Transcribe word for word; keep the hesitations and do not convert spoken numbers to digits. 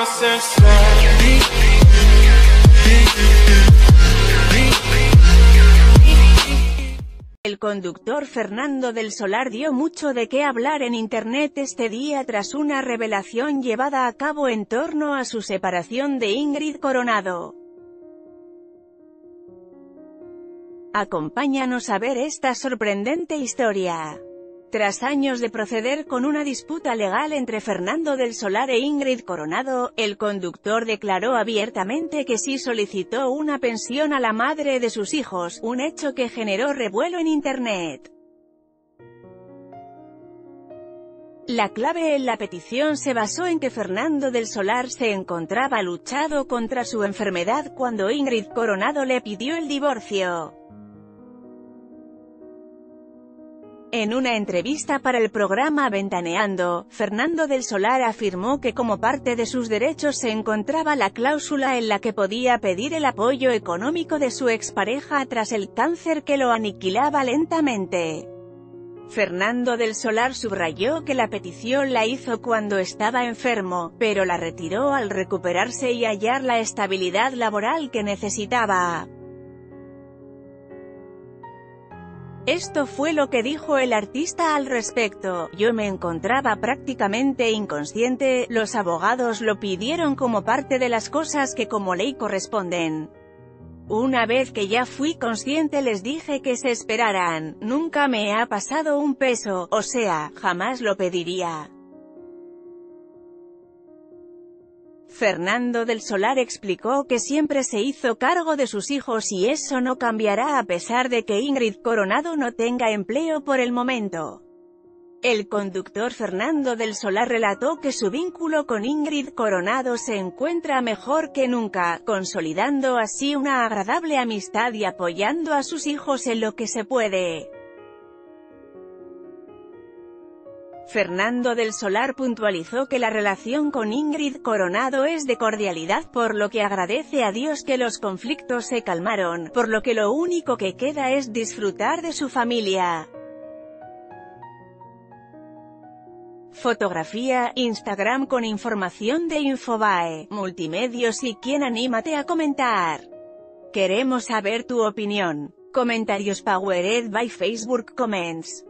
El conductor Fernando del Solar dio mucho de qué hablar en internet este día tras una revelación llevada a cabo en torno a su separación de Ingrid Coronado. Acompáñanos a ver esta sorprendente historia. Tras años de proceder con una disputa legal entre Fernando del Solar e Ingrid Coronado, el conductor declaró abiertamente que sí solicitó una pensión a la madre de sus hijos, un hecho que generó revuelo en internet. La clave en la petición se basó en que Fernando del Solar se encontraba luchando contra su enfermedad cuando Ingrid Coronado le pidió el divorcio. En una entrevista para el programa Ventaneando, Fernando del Solar afirmó que como parte de sus derechos se encontraba la cláusula en la que podía pedir el apoyo económico de su expareja tras el cáncer que lo aniquilaba lentamente. Fernando del Solar subrayó que la petición la hizo cuando estaba enfermo, pero la retiró al recuperarse y hallar la estabilidad laboral que necesitaba. Esto fue lo que dijo el artista al respecto: "Yo me encontraba prácticamente inconsciente, los abogados lo pidieron como parte de las cosas que como ley corresponden. Una vez que ya fui consciente les dije que se esperaran, nunca me ha pasado un peso, o sea, jamás lo pediría". Fernando del Solar explicó que siempre se hizo cargo de sus hijos y eso no cambiará a pesar de que Ingrid Coronado no tenga empleo por el momento. El conductor Fernando del Solar relató que su vínculo con Ingrid Coronado se encuentra mejor que nunca, consolidando así una agradable amistad y apoyando a sus hijos en lo que se puede. Fernando del Solar puntualizó que la relación con Ingrid Coronado es de cordialidad, por lo que agradece a Dios que los conflictos se calmaron, por lo que lo único que queda es disfrutar de su familia. Fotografía, Instagram con información de Infobae, Multimedios y quien anímate a comentar. Queremos saber tu opinión. Comentarios powered by Facebook Comments.